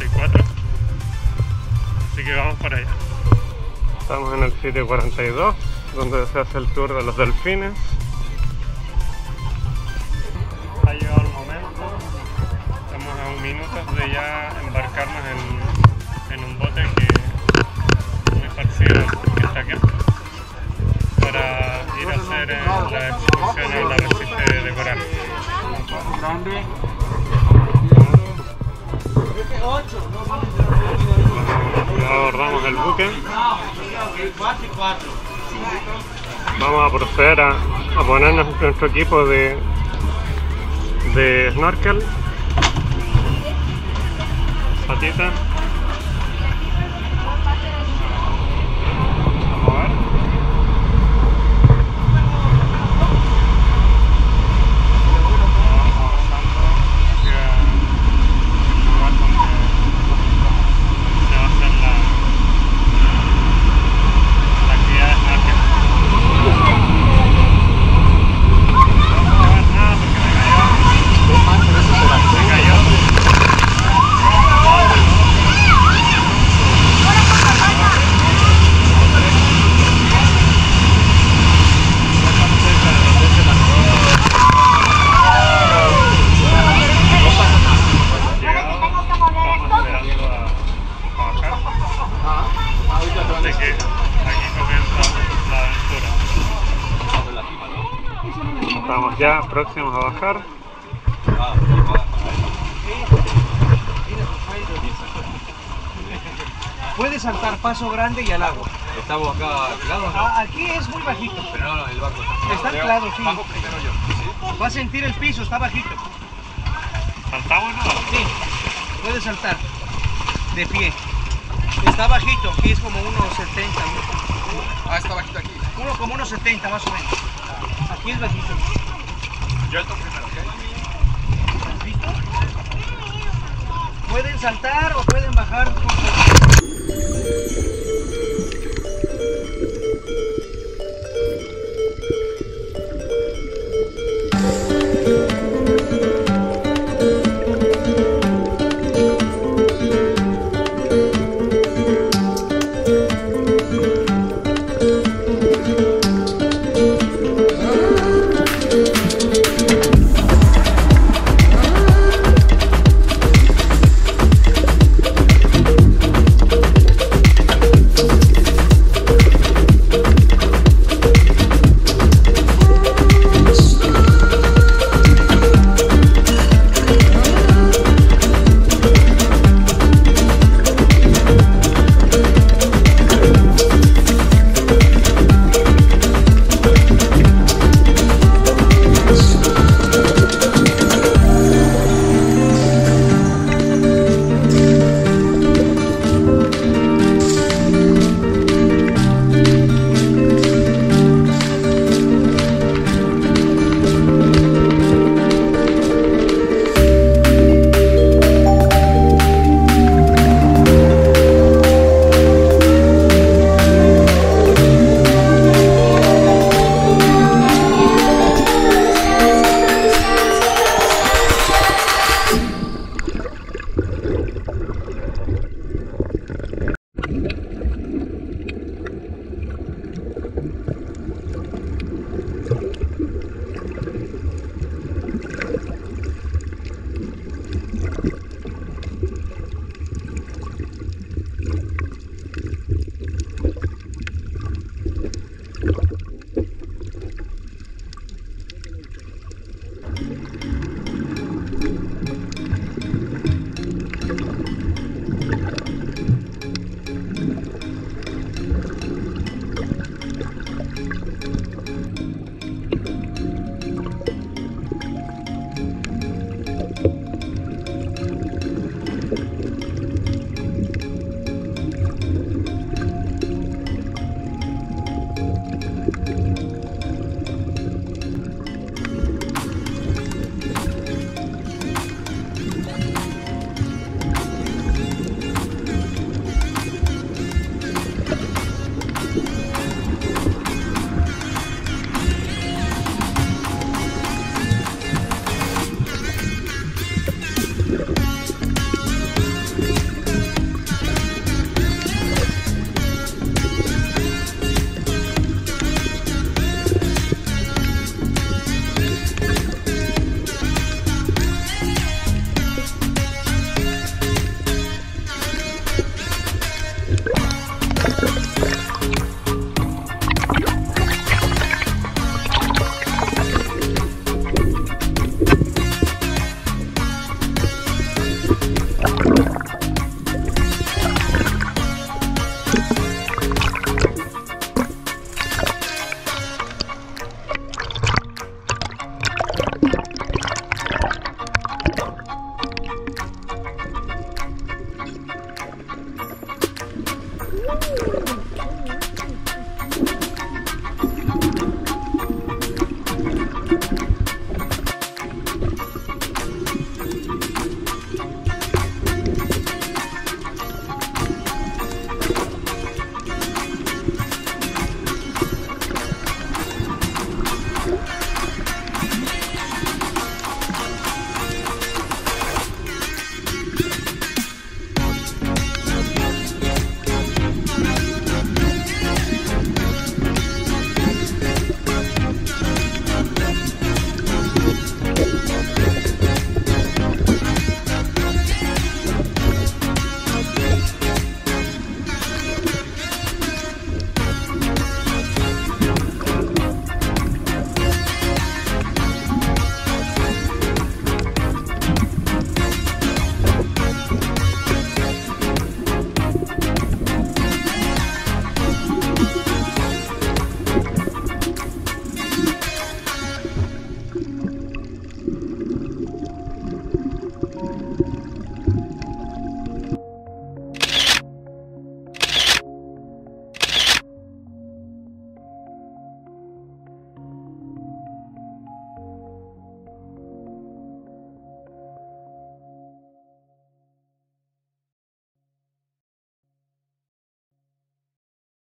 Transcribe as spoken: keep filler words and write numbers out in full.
veinticuatro. Así que vamos para allá. Estamos en el sitio cuarenta y dos, donde se hace el tour de los delfines. Ha llegado el momento. Estamos a un minuto de ya embarcarnos en, en un bote que muy parecido al que está aquí, para ir a hacer eh, la excursión al arrecife de coral. Ya abordamos el buque. Vamos a proceder a, a ponernos nuestro equipo de, de snorkel, patita. Estamos ya próximos a bajar. Puede saltar paso grande y al agua. Estamos acá anclados, ¿no? Ah, aquí es muy bajito. Pero no, no, el barco está. Está anclado, sí. Bajo primero yo. ¿Sí? Va a sentir el piso, está bajito. ¿Saltamos o no? Sí, puede saltar de pie. Está bajito, aquí es como unos setenta. Ah, está bajito aquí. Uno como unos setenta más o menos. Aquí es bajito. Yo alto primero, ¿ok? ¿Listo? Pueden saltar o pueden bajar con